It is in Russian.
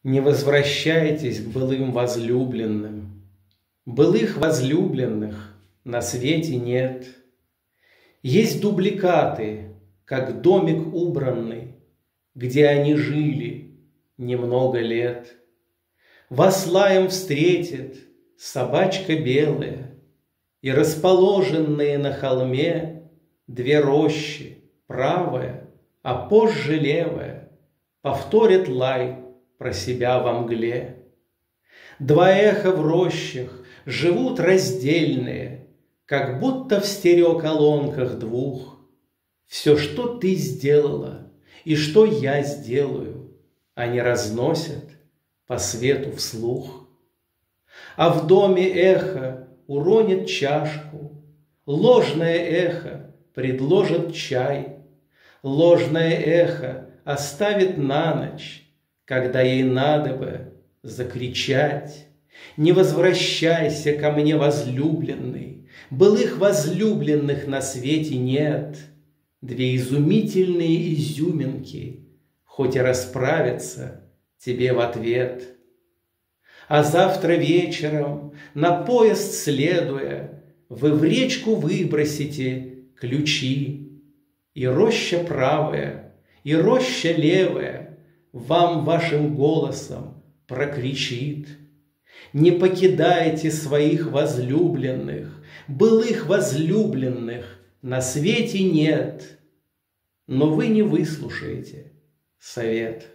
Не возвращайтесь к былым возлюбленным. Былых возлюбленных на свете нет. Есть дубликаты, как домик убранный, где они жили немного лет. Вас лаем встретит собачка белая, и расположенные на холме две рощи, правая, а позже левая, повторят лай про себя во мгле. Два эха в рощах живут раздельные, как будто в стереоколонках двух. Все, что ты сделала и что я сделаю, они разносят по свету вслух. А в доме эхо уронит чашку, ложное эхо предложит чай, ложное эхо оставит на ночь, когда ей надо бы закричать: «Не возвращайся ко мне, возлюбленный, былых возлюбленных на свете нет». Две изумительные изюминки хоть и расправятся тебе в ответ. А завтра вечером, на поезд следуя, вы в речку выбросите ключи, и роща правая, и роща левая вам вашим голосом прокричит: не покидайте своих возлюбленных, былых возлюбленных на свете нет. Но вы не выслушаете совет.